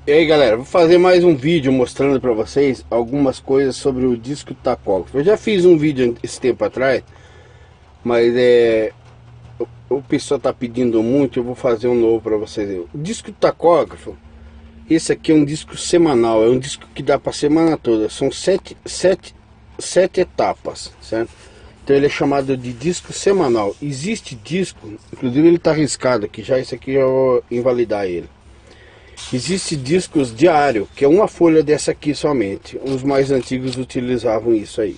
E aí galera, vou fazer mais um vídeo mostrando para vocês algumas coisas sobre o disco tacógrafo. Eu já fiz um vídeo esse tempo atrás, mas o pessoal tá pedindo muito, eu vou fazer um novo para vocês. O disco tacógrafo, esse aqui é um disco semanal, é um disco que dá para semana toda. São sete etapas, certo? Então ele é chamado de disco semanal. Existe disco, inclusive ele tá riscado aqui já, esse aqui eu vou invalidar ele. Existe discos diário, que é uma folha dessa aqui somente. Os mais antigos utilizavam isso aí.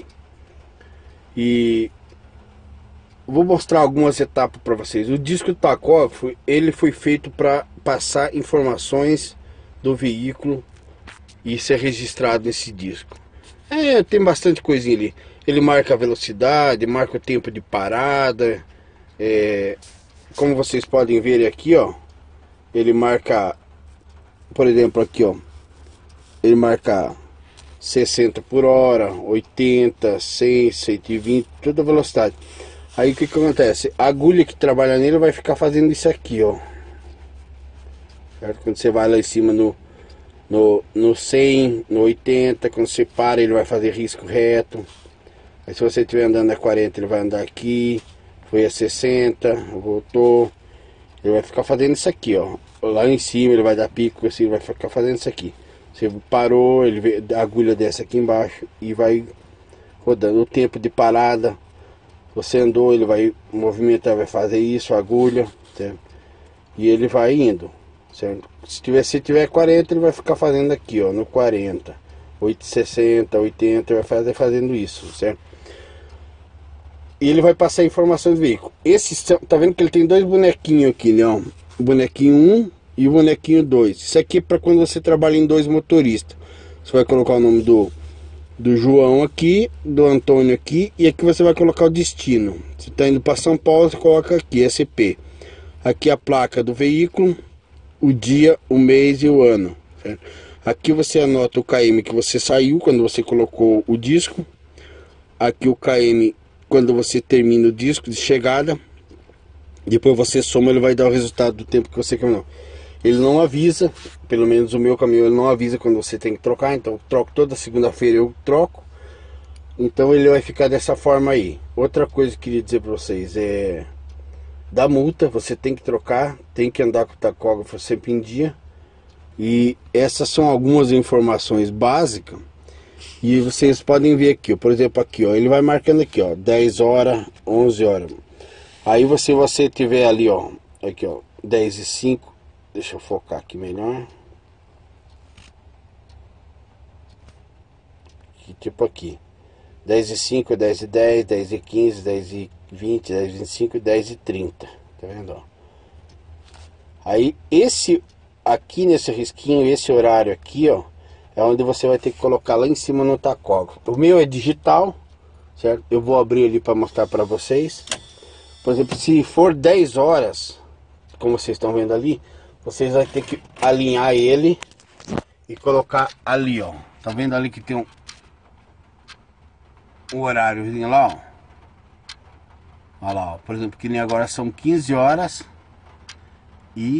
E vou mostrar algumas etapas para vocês. O disco tacógrafo, ele foi feito para passar informações do veículo e ser registrado nesse disco. Tem bastante coisinha ali. Ele marca a velocidade, marca o tempo de parada. Como vocês podem ver aqui, ó, ele marca, por exemplo, aqui, ó, ele marca 60 por hora, 80, 100, 120, toda a velocidade. Aí o que acontece? A agulha que trabalha nele vai ficar fazendo isso aqui, ó. Certo? Quando você vai lá em cima no 100, no 80, quando você para, ele vai fazer risco reto. Aí se você estiver andando a 40, ele vai andar aqui. Foi a 60, voltou. Ele vai ficar fazendo isso aqui, ó. Lá em cima ele vai dar pico, assim, ele vai ficar fazendo isso aqui. Você parou, ele vê a agulha dessa aqui embaixo e vai rodando. O tempo de parada, você andou, ele vai movimentar, vai fazer isso, a agulha, certo? E ele vai indo, certo? Se tiver 40, ele vai ficar fazendo aqui, ó, no 40, 60, 80, ele vai fazendo isso, certo? E ele vai passar informação do veículo. Tá vendo que ele tem dois bonequinhos aqui, né? Ó? O bonequinho 1 e o bonequinho 2. Isso aqui é para quando você trabalha em dois motoristas. Você vai colocar o nome do João aqui, do Antônio aqui, e aqui você vai colocar o destino. Você está indo para São Paulo, você coloca aqui, SP. Aqui a placa do veículo, o dia, o mês e o ano. Certo? Aqui você anota o KM que você saiu quando você colocou o disco. Aqui o KM quando você termina o disco de chegada. Depois você soma, ele vai dar o resultado do tempo que você caminhou. Ele não avisa, pelo menos o meu caminhão, ele não avisa quando você tem que trocar. Então eu troco toda segunda-feira, eu troco. Então ele vai ficar dessa forma aí. Outra coisa que eu queria dizer para vocês da multa, você tem que trocar, tem que andar com o tacógrafo sempre em dia. E essas são algumas informações básicas. E vocês podem ver aqui, ó, por exemplo, aqui, ó, ele vai marcando aqui, ó, 10 horas, 11 horas. Aí você tiver ali, ó, aqui, ó, 10 e 5, deixa eu focar aqui melhor. Aqui, tipo aqui, 10 e 5, 10 e 10, 10 e 15, 10 e 20, 10 e 25, 10 e 30, tá vendo, ó? Aí aqui nesse risquinho, esse horário aqui, ó, é onde você vai ter que colocar lá em cima no tacógrafo. O meu é digital, certo? Eu vou abrir ali para mostrar para vocês. Por exemplo, se for 10 horas, como vocês estão vendo ali, vocês vão ter que alinhar ele e colocar ali, ó. Tá vendo ali que tem um horáriozinho lá, ó. Olha lá, ó. Por exemplo, que nem agora são 15 horas e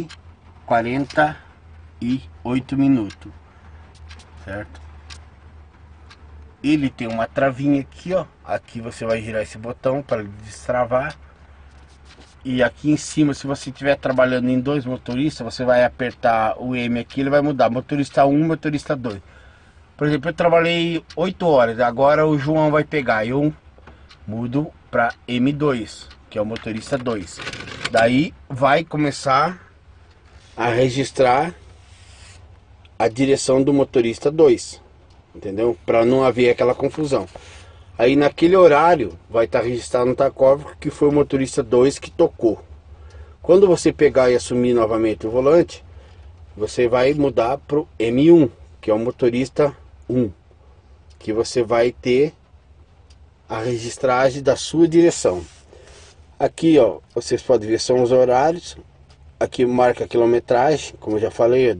48 minutos. Certo? Ele tem uma travinha aqui, ó. Aqui você vai girar esse botão para destravar. E aqui em cima, se você estiver trabalhando em dois motoristas, você vai apertar o M aqui, ele vai mudar motorista 1, motorista 2. Por exemplo, eu trabalhei 8 horas, agora o João vai pegar, eu mudo para M2, que é o motorista 2. Daí vai começar a registrar a direção do motorista 2, entendeu? Para não haver aquela confusão. Aí naquele horário vai estar registrado no tacógrafo que foi o motorista 2 que tocou. Quando você pegar e assumir novamente o volante, você vai mudar para o M1, que é o motorista 1, que você vai ter a registragem da sua direção. Aqui, ó, vocês podem ver, são os horários. Aqui marca a quilometragem, como eu já falei,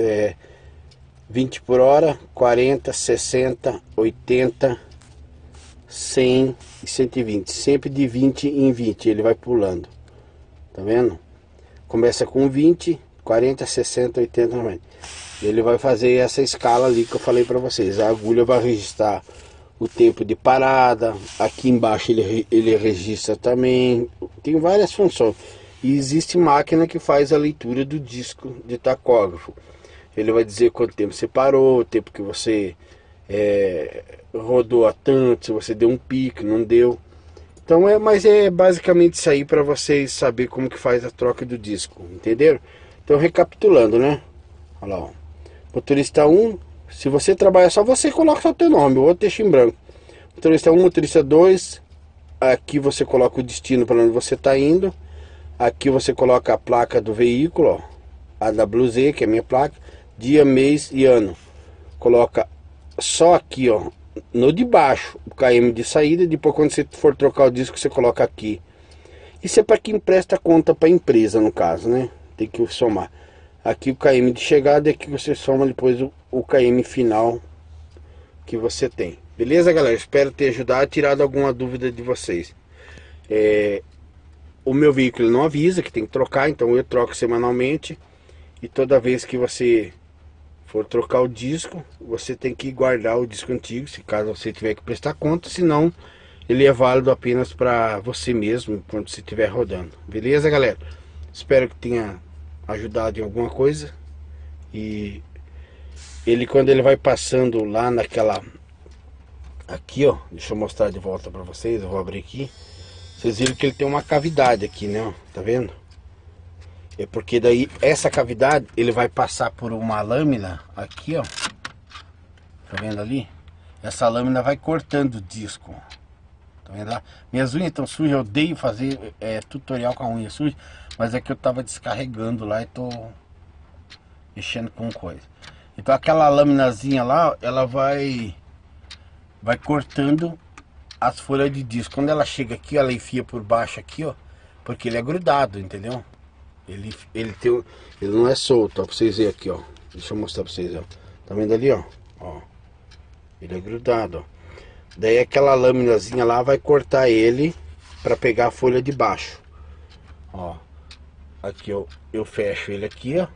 20 por hora, 40, 60, 80, 100 e 120. Sempre de 20 em 20 ele vai pulando. Tá vendo? Começa com 20, 40, 60, 80, 90. Ele vai fazer essa escala ali que eu falei para vocês. A agulha vai registrar o tempo de parada. Aqui embaixo ele registra também. Tem várias funções. E existe máquina que faz a leitura do disco de tacógrafo. Ele vai dizer quanto tempo você parou, o tempo que você rodou a tanto, se você deu um pique, não deu. Então mas é basicamente isso aí para vocês saber como que faz a troca do disco, entenderam? Então recapitulando, né? Olha lá, ó. Motorista 1, se você trabalha só você coloca só o teu nome, o outro deixa em branco. Motorista 1, motorista 2, aqui você coloca o destino para onde você está indo. Aqui você coloca a placa do veículo, ó, AWZ, que é a minha placa, dia, mês e ano. Coloca só aqui, ó, no de baixo, o KM de saída. Depois quando você for trocar o disco, você coloca aqui. Isso é para quem presta conta para a empresa, no caso, né? Tem que somar. Aqui o KM de chegada e aqui você soma depois o KM final que você tem. Beleza, galera? Espero ter ajudado, tirado alguma dúvida de vocês. O meu veículo não avisa que tem que trocar, então eu troco semanalmente. E toda vez que você for trocar o disco, você tem que guardar o disco antigo, se caso você tiver que prestar conta, senão ele é válido apenas para você mesmo quando você estiver rodando. Beleza, galera? Espero que tenha ajudado em alguma coisa. E ele, quando ele vai passando lá naquela, aqui ó, deixa eu mostrar de volta para vocês, eu vou abrir aqui. Vocês viram que ele tem uma cavidade aqui, né, ó, tá vendo? É porque daí essa cavidade ele vai passar por uma lâmina aqui, ó. Tá vendo ali? Essa lâmina vai cortando o disco. Tá vendo lá? Minhas unhas estão sujas, eu odeio fazer tutorial com a unha suja, mas é que eu tava descarregando lá e tô mexendo com coisa. Então aquela laminazinha lá, ela vai cortando as folhas de disco. Quando ela chega aqui, ela enfia por baixo aqui, ó, porque ele é grudado, entendeu? Ele não é solto, ó, pra vocês verem aqui, ó. Deixa eu mostrar pra vocês, ó. Tá vendo ali, ó? Ó. Ele é grudado, ó. Daí aquela laminazinha lá vai cortar ele pra pegar a folha de baixo. Ó. Aqui eu fecho ele aqui, ó.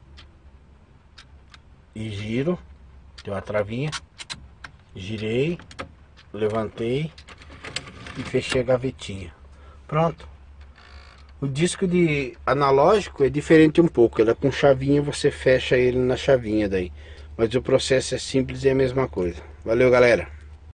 E giro. Tem uma travinha. Girei. Levantei. E fechei a gavetinha. Pronto. O disco de analógico é diferente um pouco. Ele é com chavinha, você fecha ele na chavinha daí. Mas o processo é simples e é a mesma coisa. Valeu, galera.